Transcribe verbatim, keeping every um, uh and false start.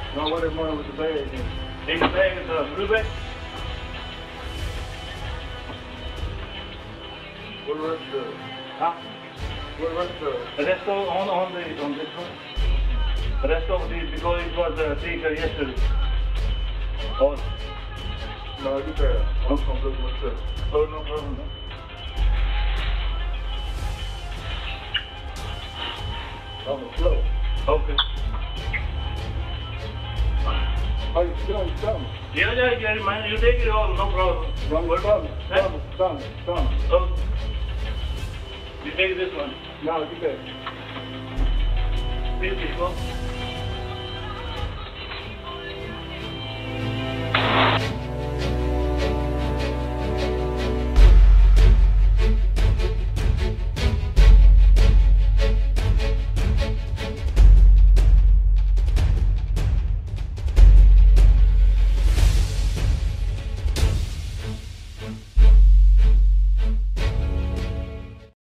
No, what is money with the bag in? In the bag is a blue bag. What the rest of the? Huh? What the rest of the? The rest of on on the on this one. The rest of the because it was uh, taken yesterday. All. No, you better. I'm gonna look myself. Oh, no problem. No? On the floor. Okay. Oh, you sit on your stomach. Yeah, yeah, yeah, man. You take it all, no problem. On your stomach, stomach, stomach, stomach. Oh. You take this one. No, you better. This is go.